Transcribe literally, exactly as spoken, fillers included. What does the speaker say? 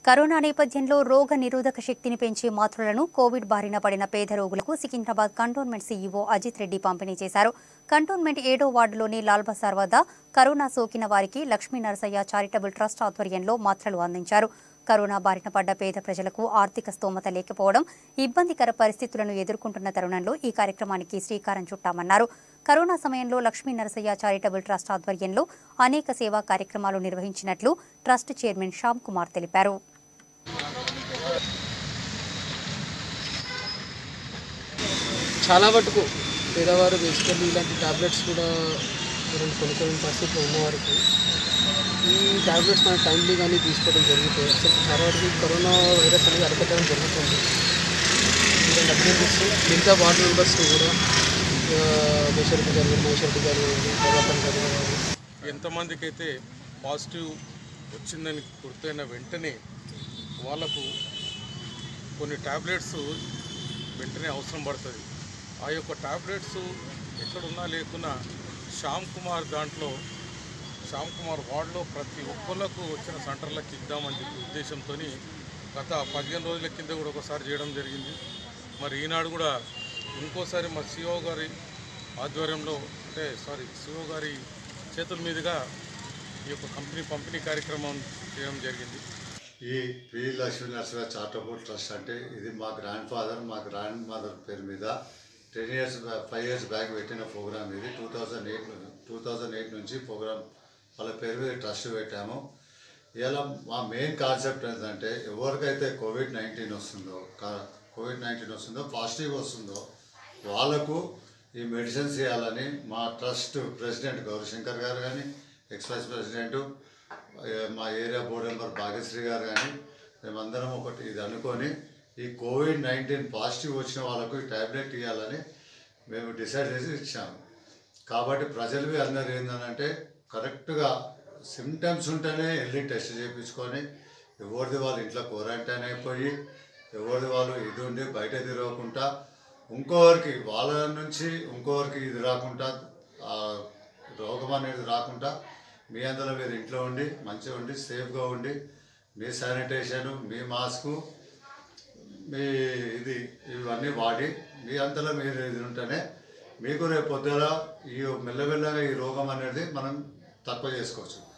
Corona నేపథ్యంలో రోగ నిరోధక శక్తిని పెంచే మాత్రలను కోవిడ్ బారిన పడిన పేద రోగులకు సికింద్రాబాద్ కంటోన్మెంట్ సీఈఓ అజిత్ రెడ్డి పంపిణీ చేశారు. కంటోన్మెంట్ ఏడో వార్డులోని లాల్ బజార్ వద్ద కరోనా సోకిన వారికి లక్ష్మీ నరసయ్య చారిటబుల్ ట్రస్ట్ ఆధ్వర్యంలో మాత్రలు అందించారు. కరోనా బారిన పడ్డ పేద ప్రజలకు ఆర్థిక స్తోమత లేకపోవడం, ఇబ్బందికర పరిస్థితులను ఎదుర్కొంటున్న తరుణంలో ఈ కార్యక్రమానికి శ్రీకారం చుట్టామన్నారు. కరోనా సమయంలో లక్ష్మీ నరసయ్య చారిటబుల్ ట్రస్ట్ ఆధ్వర్యంలో అనేక సేవా కార్యక్రమాలు నిర్వహించినట్లు ట్రస్ట్ చైర్మన్ శ్యామ్ కుమార్ తెలిపారు. చాలా మటుకు పేదవారు బేసికల్లీ ఇలాంటి టాబ్లెట్స్ కూడా మనం కొనుక్కోని పరిస్థితిలో ఉన్నవారికి ఈ టాబ్లెట్స్ మన టైంలీ కానీ తీసుకోవడం జరుగుతుంది. అసలు చాలా వరకు కరోనా వైరస్ అనేది అరికట్టడం జరుగుతుంది. అభ్యర్థిస్తూ మిగతా వార్డు మెంబర్స్ కూడా మేషరెడ్డి గారు మహేశ్వరెడ్డి గారు ప్రభాకర్ గారు ఎంతమందికి అయితే పాజిటివ్ వచ్చిందని గుర్తైన వెంటనే వాళ్ళకు కొన్ని టాబ్లెట్స్ వెంటనే అవసరం పడుతుంది. ఆ యొక్క టాబ్లెట్స్ ఎక్కడున్నా లేకున్నా శ్యామ్ కుమార్ దాంట్లో శ్యామ్ కుమార్ వార్డులో ప్రతి ఒక్కళ్ళకు వచ్చిన సెంటర్లకు ఇద్దామని చెప్పి ఉద్దేశంతో గత పదిహేను రోజుల కింద కూడా ఒకసారి చేయడం జరిగింది. మరి ఈనాడు కూడా ఇంకోసారి మా సిఓ గారి ఆధ్వర్యంలో అంటే సారీ సిఓ గారి చేతుల మీదుగా ఈ యొక్క కంపెనీ పంపిణీ కార్యక్రమం చేయడం జరిగింది. ఈ P Lakshmi Narasaiah charitable trust అంటే ఇది మా గ్రాండ్ ఫాదర్ మా గ్రాండ్ మదర్ పేరు మీద ten years five years back పెట్టిన ప్రోగ్రామ్. ఇది two thousand eight two thousand eight నుంచి ప్రోగ్రామ్ వాళ్ళ పేరు మీద ట్రస్ట్ పెట్టాము. ఇలా మా మెయిన్ కాన్సెప్ట్ ఏంటంటే ఎవరికైతే కోవిడ్ నైన్టీన్ వస్తుందో కోవిడ్ నైన్టీన్ వస్తుందో పాజిటివ్ వస్తుందో వాళ్ళకు ఈ మెడిసిన్స్ ఇవ్వాలని మా ట్రస్ట్ ప్రెసిడెంట్ గౌరీశంకర్ గారు కానీ ఎక్స్ వైస్ ప్రెసిడెంట్ మా area board member Bhagyashree garu కానీ మేమందరం ఒకటి ఇది అనుకొని ఈ కోవిడ్ నైన్టీన్ పాజిటివ్ వచ్చిన వాళ్ళకు ఈ ట్యాబ్లెట్ ఇవ్వాలని మేము డిసైడ్ చేసి ఇచ్చాము. కాబట్టి ప్రజలు అందరూ ఏంటంటే కరెక్ట్గా సిమ్టమ్స్ ఉంటేనే వెళ్ళి టెస్ట్ చేయించుకొని ఎవరిది వాళ్ళు ఇంట్లో క్వారంటైన్ అయిపోయి ఎవరిది వాళ్ళు ఇది ఉండి బయట తిరగకుండా ఇంకోరికి వాళ్ళ నుంచి ఇంకోరికి ఇది రాకుండా రోగం అనేది రాకుండా మీ అందరూ మీరు ఇంట్లో ఉండి మంచిగా ఉండి సేఫ్గా ఉండి మీ శానిటేషను మీ మాస్కు మీ ఇది ఇవన్నీ వాడి మీ అంతలో మీరు ఇది ఉంటేనే మీకు రేపు పొద్దున ఈ మెల్లమెల్లగా ఈ రోగం అనేది మనం తక్కువ చేసుకోవచ్చు.